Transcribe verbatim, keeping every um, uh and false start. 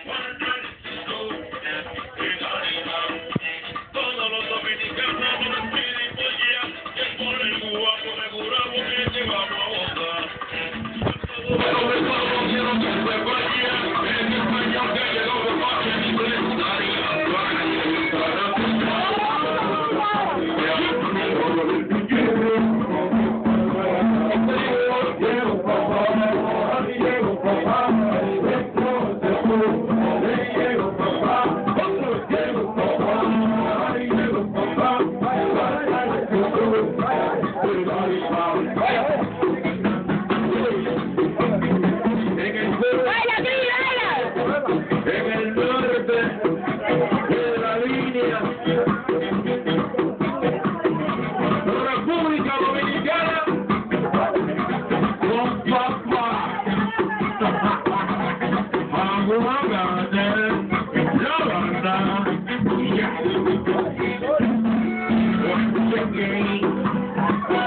Todos los dominicanos nos piden poesía, que por el guapo me juramos que te vamos a votar. Pero de todo quiero que se vaya, en español que llegó de parte en inglés, en el norte de la línea República Dominicana con papá vamos a ganar la banda y ya.